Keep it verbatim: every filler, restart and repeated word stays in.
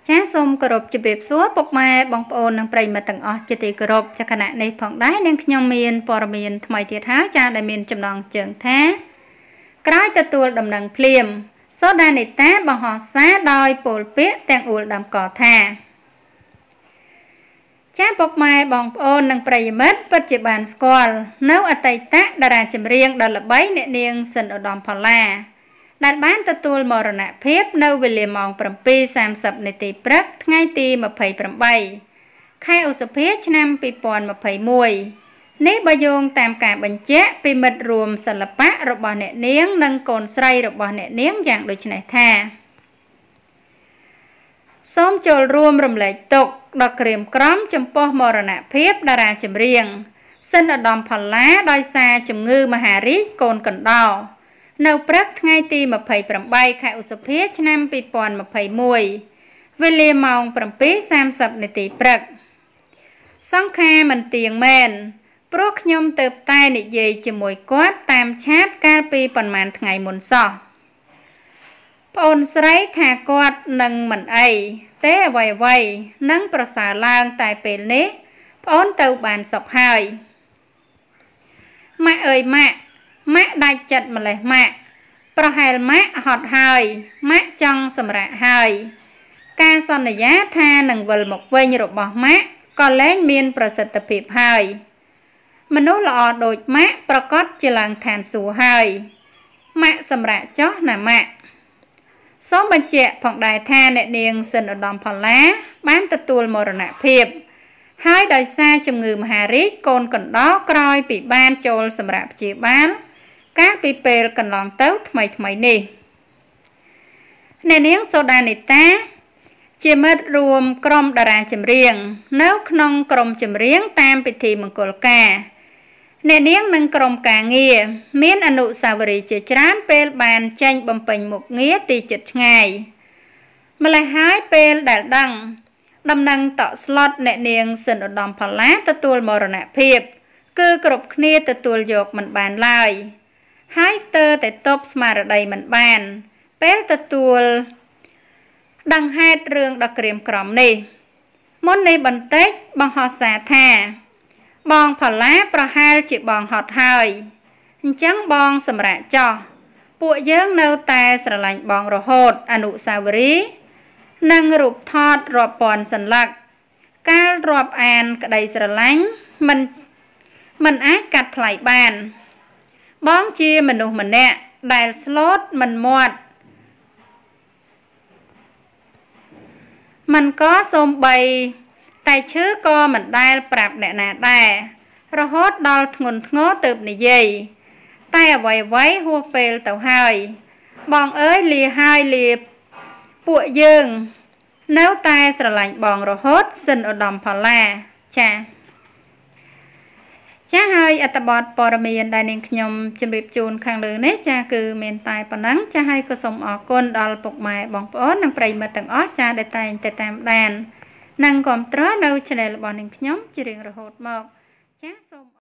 ចាសូមគោរពជម្រាបសួរពុកម៉ែបងប្អូននិងប្រិយមិត្តទាំងអស់ជាទីគោរពចាគណៈនេះផងដែរនាងខ្ញុំមានព័ត៌មានថ្មីទៀតហើយចាដែលមានចំណងជើងថាក្រោយទទួលដំណឹងភ្លាមសូដានីតាបង្ហោះសារដោយពលពាក្យទាំងអ៊ូលដាំកថាចាពុកម៉ែបងប្អូននិងប្រិយមិត្តពិតជាបានស្គាល់នៅអតីតតារាចម្រៀងដ៏ល្បីអ្នកនាងសិនឧត្តមផល្លាដែលបានទទួលមរណភាពនៅវេលាម៉ោង 7:សាមសិប នាទីព្រឹកថ្ងៃទី ម្ភៃប្រាំបី ខែឧសភាឆ្នាំ ពីរពាន់ម្ភៃមួយ នេះបើយោងតាមការបញ្ជាក់ពីមិត្តរួមសិល្បៈរបស់អ្នកនាងនិងកូនស្រីរបស់អ្នកនាងយ៉ាងដូចនេះថាសូមចូលរួមរំលែកទុក្ខដ៏ក្រៀមក្រំចំពោះមរណភាពតារាចម្រៀងសិនឧត្តមផល្លាដោយសារជំងឺមហារីកកូនកណ្ដោនៅព្រឹកថ្ងៃទី ម្ភៃប្រាំបី ខែឧសភាឆ្នាំ ពីរពាន់ម្ភៃមួយ វេលាម៉ោង 7:សាមសិប នាទីព្រឹកសង្ខារមិនទៀងមែនព្រោះខ្ញុំទៅតែនិយាយជាមួយគាត់តាមឆាតកាលពីប៉ុន្មានថ្ងៃមុនសោះប្អូនស្រីថាគាត់នឹងមិនអីទេអ្វីអ្វីនឹងប្រសើរឡើងតែពេលនេះប្អូនទៅបានសុខហើយម៉ាក់អើយម៉ាក់ម៉ាក់ដាច់ចិត្តម្លេះម៉ាក់ប្រហែលម៉ាក់ហត់ហើយម៉ាក់ចង់សម្រាកហើយការសន្យាថានឹងវិលមកវិញរបស់ម៉ាក់ក៏លែងមានប្រសិទ្ធភាពហើយមនុស្សល្អដូចម៉ាក់ប្រកាសជាឡើងឋានសួគ៌ហើយម៉ាក់សម្រាកចុះណាម៉ាក់សូមបញ្ជាក់ផងដែរថាអ្នកនាងសិនឧត្តមផល្លាបានទទួលមរណភាពហើយដោយសារជំងឺមហារីកកូនកណ្ដោក្រោយពីបានចូលសម្រាប់ព្យាបាលកាលពីពេលកន្លងទៅថ្មីថ្មីនេះអ្នកនាងសូដានីតាជាមិត្តរួមក្រុមតារាចម្រៀងនៅក្នុងក្រុមចម្រៀងតាមពិធីមង្គលការអ្នកនាងនិងក្រុមការងារមានអនុស្សាវរីយ៍ជាច្រើនពេលបានចេញបំពេញមុខងារទីជិតឆ្ងាយម្ល៉េះហើយពេលដែលដឹងដំណឹងតក់ស្លុតអ្នកនាងសិនឧត្តមផល្លាទទួលមរណភាពគឺគ្រប់គ្នាទទួលយកមិនបានឡើយហើយស្ទើរតែទប់ស្មារតីមិនបានពេលទទួលដឹងហេតុរឿងដ៏ក្រៀមក្រំនេះមុននេះបន្តិចបង្ហោះសារថាបងផល្លាប្រហែលជាបងហត់ហើយអញ្ចឹងបងសម្រាកចោះពួកយើងនៅតែស្រឡាញ់បងរហូតអនុស្សាវរីយ៍និងរូបថតរាប់ពាន់សន្លឹកកាលរាប់អានក្តីស្រឡាញ់មិនមិនអាចកាត់ថ្លៃបានបងជាមនុស្សម្នាក់ដែលស្លូតមិនមាត់មិនក៏សូម្បីតែឈឺក៏មិនដែលប្រាប់អ្នកណាដែររហូតដល់ធ្ងន់ធ្ងរទើបនិយាយតែអ្វីអ្វីហួសពេលទៅហើយបងអើយលាហើយលាពួកយើងនៅតែស្រឡាញ់បងរហូតសិនឧត្តមផល្លាចាចាហើយអត្ថបទព័ត៌មានដែលនាងខ្ញុំជម្រាបជូនខាងលើនេះចាគឺមានតែប៉ុណ្ណឹងចាហើយក៏សូមអរគុណដល់ពុកម៉ែបងប្អូននិងប្រិយមិត្តទាំងអស់ចាដែលតែងតែតាមដាននិងគាំទ្រនៅ channel របស់នាងខ្ញុំជារៀងរហូតមកចាសូម